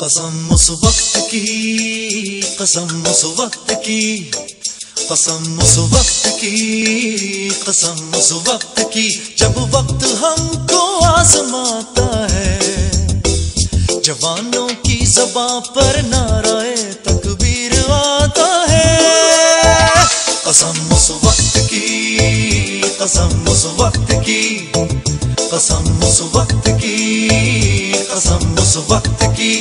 कसम उस वक्त की, कसम उस वक्त की, कसम उस वक्त की, कसम उस वक्त की, जब वक्त हमको आजमाता है। जवानों की ज़बां पर नाराए तकबीर आता है। कसम उस वक्त की, कसम उस वक्त की, कसम उस वक्त की, कसम उस वक्त की।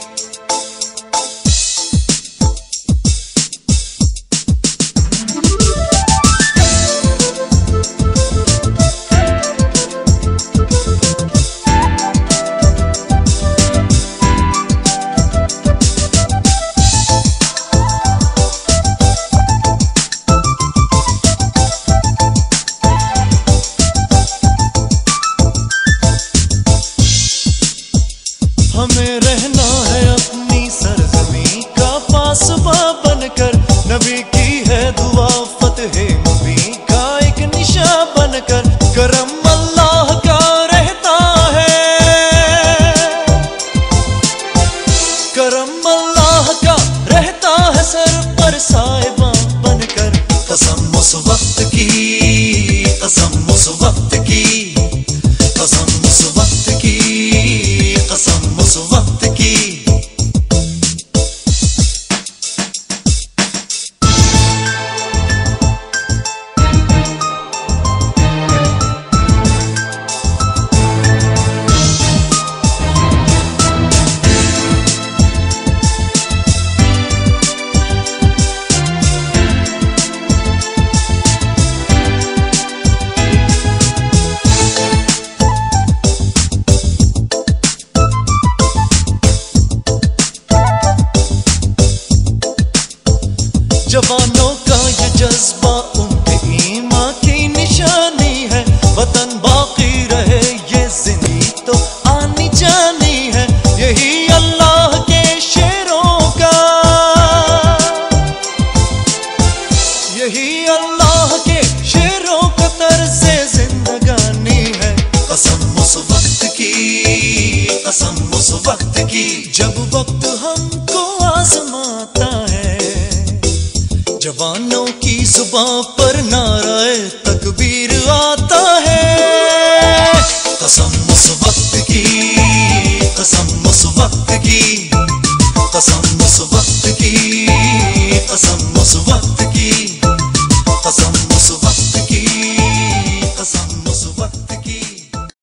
हमें रहना है अपनी सरज़मीं का पासबा बनकर, नबी की है दुआ फतहे मुबीन का एक निशा बनकर। करम अल्लाह का रहता है, करम अल्लाह का रहता है सर पर साहिबा बनकर। कसम उस वक्त की, कसम उस वक्त की, कसम उस वक्त की, कसम उस वक्त की। जवानों का ये जज्बा उनके ईमान की निशानी है। वतन बाकी रहे ये जिंदगी तो आनी जानी है। यही अल्लाह के शेरों का, यही अल्लाह के शेरों का तर्ज़े जिंदगानी है। कसम उस वक्त की, कसम उस वक्त की, जब वक्त हमको आजमाता है। जवानों की ज़ुबां पर नाराए तकबीर आता है। कसम उस वक्त